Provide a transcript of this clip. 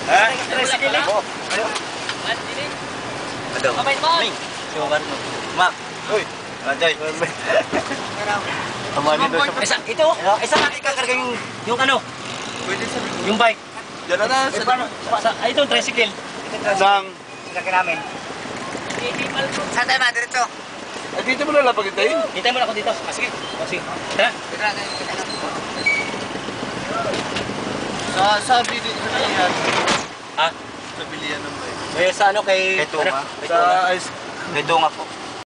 Ha? Tricycle eh. Ano? Kamay mo. Sugar mo. Mak. Uy. Anday. Amani doon sa... Ito, isa lang ikakarga yung ano? Pwede sa... Yung bike. Diyan na sa... Ito, tricycle. Sang... Sasakyan namin. Saan tayo ba? Diretso. Ay, dito mo na lapag itayin. Hintay mo na ako dito. Sige. Sige. Tara. Sa bilihan. Ha? Sa bilihan ng bike. May sa ano kay... Kay Tunga. Kay Tunga. Kay Tunga po.